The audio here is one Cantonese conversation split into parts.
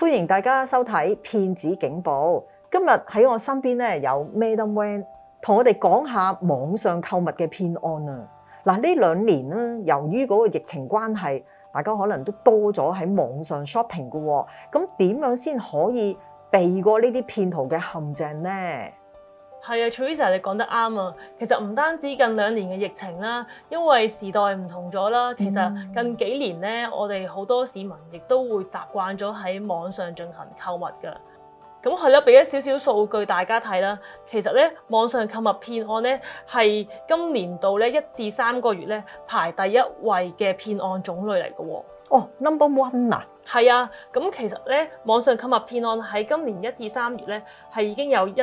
歡迎大家收睇騙子警報。今日喺我身邊咧有 Madam Wan 同我哋講下網上購物嘅騙案啊！嗱，呢2年咧，由於嗰個疫情關係，大家可能都多咗喺網上 shopping 嘅喎。咁點樣先可以避過呢啲騙徒嘅陷阱呢？ 係啊 Teresa 你講得啱啊！其實唔單止近2年嘅疫情啦，因為時代唔同咗啦，其實近幾年咧，我哋好多市民亦都會習慣咗喺網上進行購物㗎。咁係啦，俾一少少數據大家睇啦。其實咧，網上購物騙案咧係今年度咧1至3個月咧排第1位嘅騙案種類嚟嘅喎。 哦，number one 啊！ 係啊，咁其實咧，網上購物騙案喺今年1至3月咧係已經有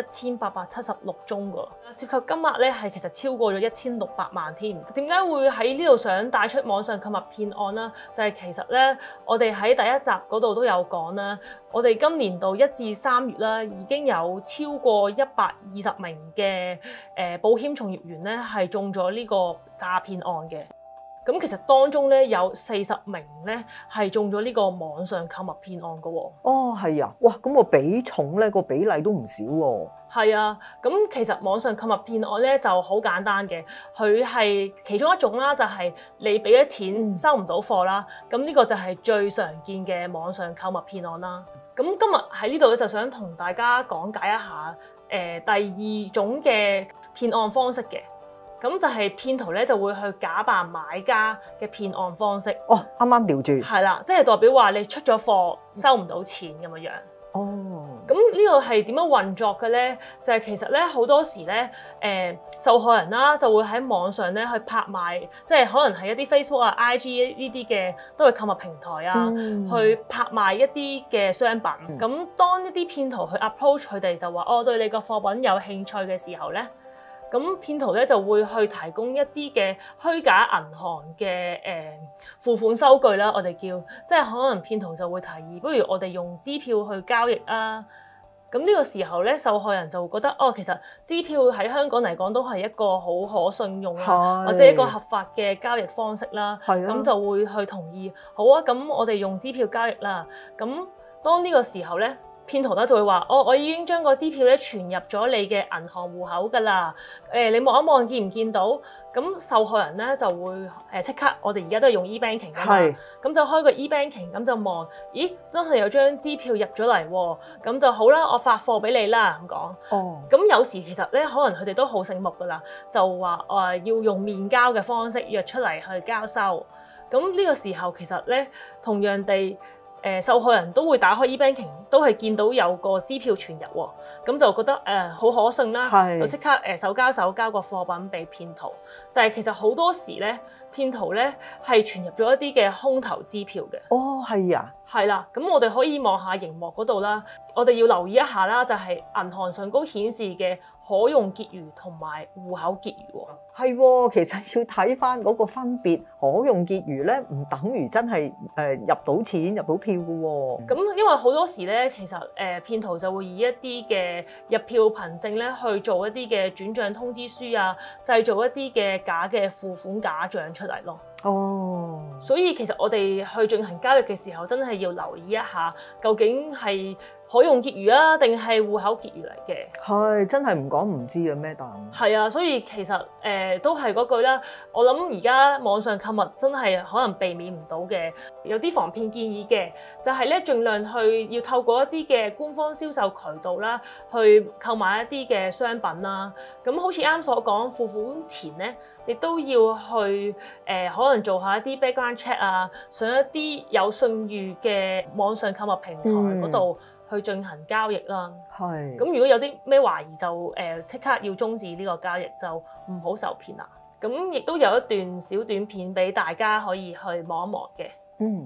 1876宗㗎，涉及金額咧係其實超過咗1600萬添。點解會喺呢度想帶出網上購物騙案啦？就係其實咧，我哋喺第1集嗰度都有講啦，我哋今年度1至3月啦，已經有超過120名嘅保險從業員咧係中咗呢個詐騙案嘅。咁其實當中咧有40名咧係中咗呢個網上購物騙案㗎喎。 哦，係啊，哇！咁個比重咧個比例都唔少喎。 係啊，咁其實網上購物騙案咧就好簡單嘅，佢係其中一種啦，就係你俾咗錢收唔到貨啦。咁呢個就係最常見嘅網上購物騙案啦。咁今日喺呢度咧就想同大家講解一下第2種嘅騙案方式嘅。咁就係騙徒咧就會去假扮買家嘅騙案方式。 哦，啱啱調轉。係啦，即係代表話你出咗貨收唔到錢咁樣。 哦。 咁呢個係點樣運作嘅咧？就係其實咧好多時咧，受害人啦就會喺網上咧去拍賣，即係可能係一啲 Facebook 啊、IG 呢啲嘅都係購物平台啊，去拍賣一啲嘅商品。咁當一啲騙徒去 approach 佢哋就話我對你個貨品有興趣嘅時候咧。咁騙徒咧就會去提供一啲嘅虛假銀行嘅付款收據啦，我哋叫，即係可能騙徒就會提議，不如我哋用支票去交易啊。咁呢個時候咧，受害人就會覺得哦，其實支票喺香港嚟講都係一個好可信用啊，或者一個合法嘅交易方式啦。咁就會去同意，好啊，咁我哋用支票交易啦。咁當呢個時候咧，騙徒咧就會話：我已經將個支票咧存入咗你嘅銀行戶口㗎啦。你望一望見唔見到？咁受害人咧就會即刻，我哋而家都係用 e-banking 㗎嘛。咁就開個 e-banking，咁就望，咦，真係有張支票入咗嚟喎。咁就好啦，我發貨俾你啦咁講。哦。咁有時其實咧，可能佢哋都好醒目㗎啦，就話要用面交嘅方式約出嚟去交收。咁呢個時候其實咧，同樣地。受害人都會打開 e-banking， 都係見到有個支票存入喎，咁就覺得好可信啦，就即刻手交個貨品俾騙徒。但係其實好多時咧，騙徒咧係存入咗一啲嘅空頭支票嘅。哦，係啊，係啦，咁我哋可以望下熒幕嗰度啦，我哋要留意一下啦，就係銀行上高顯示嘅可用結餘同埋戶口結餘喎。係喎，其實要睇翻嗰個分別，可用結餘咧唔等於真係入到錢入到票嘅喎。咁因為好多時咧，其實騙徒就會以一啲嘅入票憑證咧去做一啲嘅轉帳通知書啊，製造一啲嘅假嘅付款假帳出嚟咯。哦，所以其實我哋去進行交易嘅時候，真係要留意一下，究竟係可用結餘啊，定係戶口結餘嚟嘅？係真係唔講唔知嘅咩？但係啊，所以其實都係嗰句啦。我諗而家網上購物真係可能避免唔到嘅，有啲防騙建議嘅，就係咧盡量去要透過一啲嘅官方銷售渠道啦，去購買一啲嘅商品啦。咁好似啱所講，付款前咧，亦都要去可能做下一啲 background check 啊，上一啲有信譽嘅網上購物平台嗰度去進行交易啦。係。咁如果有啲咩懷疑就即刻要終止呢個交易，就唔好受騙啦。咁亦都有一段小短片俾大家可以去望一望嘅。嗯。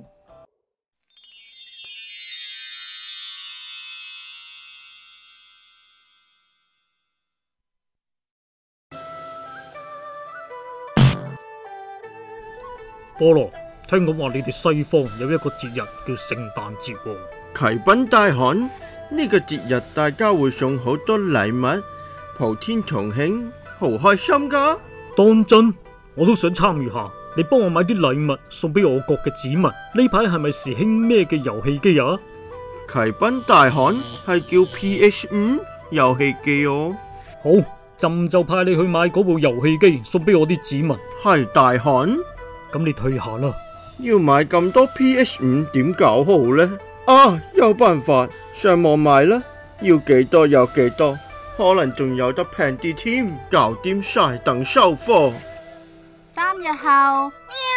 菠蘿，聽講話你哋西方有一個節日叫聖誕節喎。 啟稟大汗，呢個節日大家會送好多禮物，普天同慶，好開心噶。 當真，我都想參與下。你幫我買啲禮物送俾我國嘅子民。呢排係咪時興咩嘅遊戲機啊？ 啟賓大汗係叫 PS5 遊戲機哦。 好，朕就派你去買嗰部遊戲機送俾我啲子民。 係大汗， 咁你退下啦。 要買咁多 PS5 點搞好呢？啊，有辦法，上網買啦，要幾多有幾多，可能仲有得平啲添，搞掂晒等收貨。 3日後，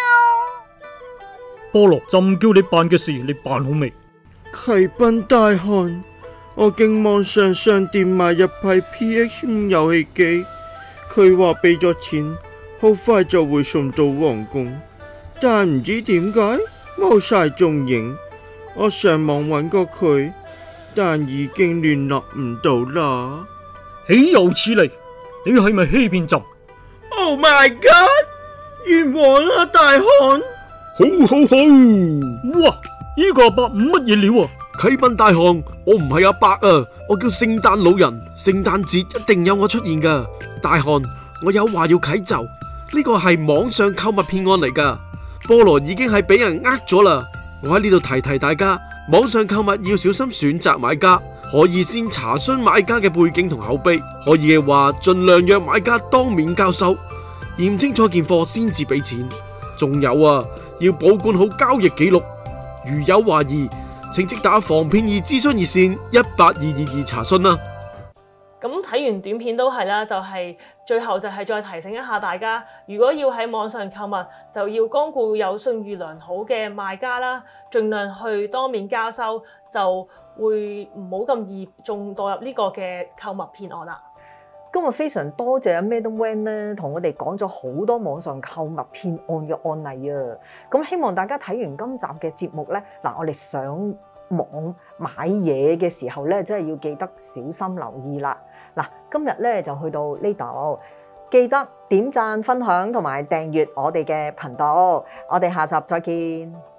菠蘿，朕叫你辦嘅事，你辦好未？ 啟賓大汗，我經網上商店買一批 PS5 遊戲機，佢話俾咗錢，好快就會送到皇宮，但唔知點解冇晒蹤影。我上網揾過佢，但已經聯絡唔到啦。 豈有此理！你係咪欺騙朕？ Oh my god！ 冤枉啊，大汗！ 好好好！哇！呢個阿伯唔乜嘢料啊！ 啟賓大汗，我唔係阿伯啊，我叫聖誕老人。聖誕節一定有我出現噶。大汗，我有話要啟奏，呢個係網上購物騙案嚟噶。菠蘿已經係俾人呃咗啦。我喺呢度提提大家，網上購物要小心選擇買家，可以先查詢買家嘅背景同口碑，可以嘅話盡量約買家當面交收，驗清楚件貨先至俾錢。仲有啊，要保管好交易記錄，如有懷疑，請即打防騙易諮詢熱線18222查詢啦。 咁睇完短片都係啦，就係最後就係再提醒一下大家，如果要喺網上購物，就要光顧有信譽良好嘅賣家啦，盡量去當面交收，就會唔好咁易中墮入呢個嘅購物騙案啦。 今日非常多謝阿 Madam Wen 咧，同我哋講咗好多網上購物騙案嘅案例啊！咁希望大家睇完今集嘅節目咧，嗱，我哋上網買嘢嘅時候咧，真係要記得小心留意啦。嗱，今日咧就去到呢度，記得點讚、分享同埋訂閱我哋嘅頻道。我哋下集再見。